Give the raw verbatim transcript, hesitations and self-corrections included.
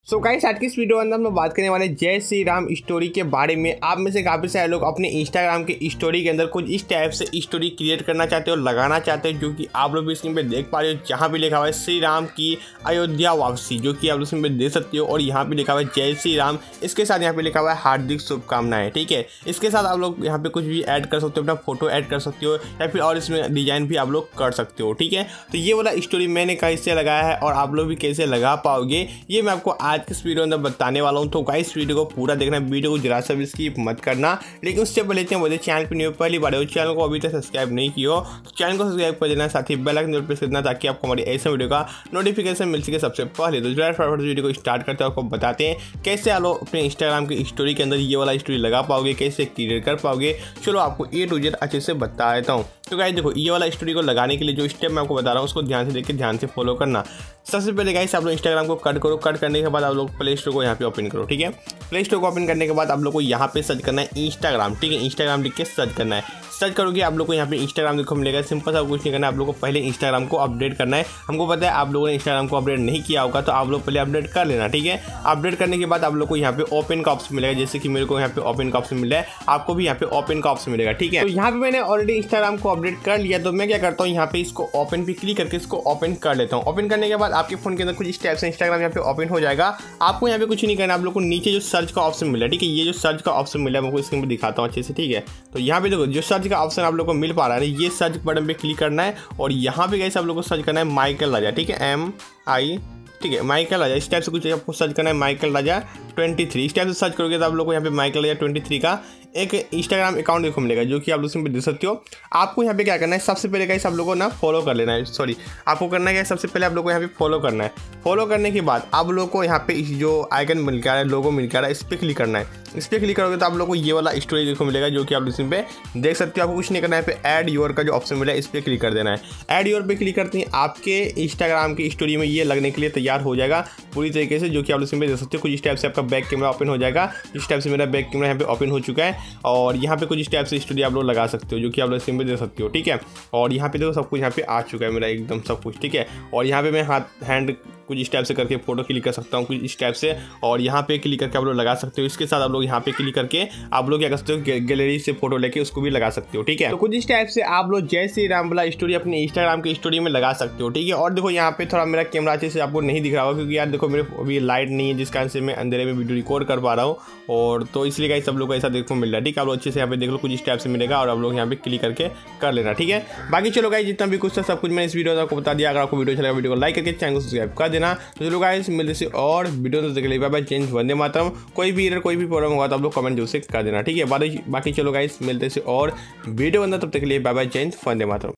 So guys आज की इस वीडियो में हम लोग बात करने वाले जय श्री राम स्टोरी के बारे में। आप में से काफ़ी सारे लोग अपने इंस्टाग्राम के स्टोरी के अंदर कुछ इस टाइप से स्टोरी क्रिएट करना चाहते हो, लगाना चाहते हो, जो कि आप लोग भी स्क्रीन पे देख पा रहे हो, जहाँ पे लिखा हुआ है श्री राम की अयोध्या वापसी, जो कि आप लोग स्क्रीन पे देख सकते हो। और यहाँ पे लिखा हुआ है जय श्री राम, इसके साथ यहाँ पे लिखा हुआ है हार्दिक शुभकामनाएं। ठीक है, इसके साथ आप लोग यहाँ पे कुछ भी ऐड कर सकते हो, अपना फोटो ऐड कर सकते हो या फिर और इसमें डिजाइन भी आप लोग कर सकते हो। ठीक है, तो ये वाला स्टोरी मैंने कैसे लगाया है और आप लोग भी कैसे लगा पाओगे, ये मैं आपको आज के इस वीडियो में बताने वाला हूं। तो गाइस वीडियो को पूरा देखना, वीडियो को जरा सा भी स्किप मत करना। लेकिन उससे पहले मुझे चैनल पर न्यू पहली बार हो, चैनल को अभी तक सब्सक्राइब नहीं किया हो तो चैनल को सब्सक्राइब कर देना, साथ ही बेल आइकन प्रेस करना ताकि आपको हमारी ऐसे वीडियो का नोटिफिकेशन मिल सके सबसे पहले। तो जरा फटाफट वीडियो को स्टार्ट करते हैं, आपको बताते हैं कैसे आप लोग अपने इंस्टाग्राम की स्टोरी के अंदर ये वाला स्टोरी लगा पाओगे, कैसे क्रिएट कर पाओगे। चलो आपको ए टू जेड अच्छे से बता देता हूँ। तो गाइस देखो, ये वाला स्टोरी को लगाने के लिए जो स्टेप मैं आपको बता रहा हूँ उसको ध्यान से देख के ध्यान से फॉलो करना। सबसे पहले गाइस आप लोग इंस्टाग्राम को कट करो, कट करने के बाद आप लोग प्ले स्टोर को यहाँ पे ओपन करो। ठीक है, प्ले स्टोर को ओपन करने के बाद आप लोग को यहाँ पे सर्च करना है इंस्टाग्राम। ठीक है, इंस्टाग्राम लिख के सर्च करना है। सर्च करोगे आप लोग को यहाँ पे इंस्टाग्राम देखो मिलेगा। सिंपल सा कुछ नहीं करना है, आप लोग को पहले इंस्टाग्राम को अपडेट करना है। हमको पता है आप लोगों ने इंस्टाग्राम को अपडेट नहीं किया होगा, तो आप लोग पहले अपडेट कर लेना। ठीक है, अपडेट करने के बाद आप लोग को यहाँ पे ओपन का ऑप्शन मिलेगा, जैसे कि मेरे को यहाँ पे ओपन का ऑप्शन मिला है, आपको भी यहाँ पे ओपन का ऑप्शन मिलेगा। ठीक है, तो यहाँ पे मैंने ऑलरेडी इंस्टाग्राम को अपडेट कर लिया, तो मैं क्या करता हूँ यहाँ पे इसको ओपन पे क्लिक करके इसको ओपन कर लेता हूँ। ओपन करने के बाद आपके फोन के अंदर कुछ इस टाइप से इंस्टाग्राम यहाँ पे ओपन हो जाएगा। आपको यहाँ पे कुछ नहीं करना, आप लोग को नीचे जो सर्च का ऑप्शन मिला है, ठीक है, ये जो सर्च का ऑप्शन मिला है मैं आपको स्क्रीन पे दिखाता हूँ अच्छे से। ठीक है, तो यहाँ पे देखो जो सर्च का ऑप्शन आप लोग को मिल पा रहा है, ये सर्च बटन पे क्लिक करना है और यहाँ पे गाइस आप लोग को सर्च करना है माइकल राजा। ठीक है, एम आई ठीक है माइकल राजा, इस टाइप से कुछ आपको सर्च करना है माइकल राजा ट्वेंटी थ्री। इस टाइप से सर्च करोगे तो आप लोग को यहाँ पे माइकल राजा ट्वेंटी थ्री का एक इंस्टाग्राम अकाउंट देखो मिलेगा, जो कि आप लोग इसमें देख सकते हो। आपको यहाँ पे क्या करना है, सबसे पहले गाइस आप लोगों को ना फॉलो कर लेना है। सॉरी, आपको करना है सबसे पहले आप लोग को यहाँ पे फॉलो करना है। फॉलो करने के बाद आप लोग को यहाँ पे इस जो आइकन मिल रहा है, लोगो मिल रहा है, इस पर क्लिक करना है। इस पर क्लिक करोगे तो आप लोग को ये वाला स्टोरी देखो मिलेगा, जो कि आप इसमें पे देख सकते हो। आपको कुछ नहीं करना है, पे ऐड योर का जो ऑप्शन मिला है इस पर क्लिक कर देना है। ऐड योर पे क्लिक करते हैं, आपके इंस्टाग्राम की स्टोरी में ये लगने के लिए तैयार हो जाएगा पूरी तरीके से, जो कि आप इसमें देख सकते हो। कुछ इस टाइप से आपका बैक कैमरा ओपन हो जाएगा। इस टाइप से मेरा बैक कैमरा यहाँ पे ओपन हो चुका है और यहाँ पे कुछ इस टाइप से स्टोरी आप लोग लगा सकते हो, जो कि आप लोग इसमें देख सकते हो। ठीक है, और यहाँ पे देखो सब कुछ यहाँ पे आ चुका है मेरा एकदम सब कुछ। ठीक है, और यहाँ पे मैं हाथ हैंड कुछ इस टाइप से करके फोटो क्लिक कर सकता हूँ कुछ इस टाइप से, और यहाँ पे क्लिक करके आप लोग लगा सकते हो। इसके साथ आप लोग यहाँ पे क्लिक करके आप लोग क्या कर सकते हो, गैलरी से फोटो लेके उसको भी लगा सकते हो। ठीक है, तो कुछ इस टाइप से आप लोग जय श्री राम वाला स्टोरी अपने इंस्टाग्राम की स्टोरी में लगा सकते हो। ठीक है, और देखो यहाँ पे थोड़ा मेरा कैमरा अच्छे से आपको नहीं दिख रहा होगा, क्योंकि यार देखो मेरे अभी लाइट नहीं है, जिस कारण से मैं अंधेरे में वीडियो रिकॉर्ड कर पा रहा हूँ, और तो इसलिए गाइस सब लोग को ऐसा देखने को मिल रहा है। ठीक है, आप लोग अच्छे से यहाँ पे देख लो, कुछ इस टाइप से मिलेगा और आप लोग यहाँ पे क्लिक करके कर लेना। ठीक है, बाकी चलो गाइस जितना भी कुछ था सब कुछ मैंने इस वीडियो में आपको बता दिया। अगर आपको वीडियो अच्छा लगा वीडियो को लाइक करके चैनल को सब्सक्राइब कर देना। तो चलो गाइस मिलते से और वीडियो देख लिए, बाय बाय, चेंज वंदे मातरम। कोई भी एरर कोई भी प्रॉब्लम होगा तो आप लोग कमेंट जरूर से कर देना। ठीक है, बाकी चलो गाइस मिलते से और वीडियो बंदा, तब तक के लिए बाय बाय, चेंज वंदे मातरम।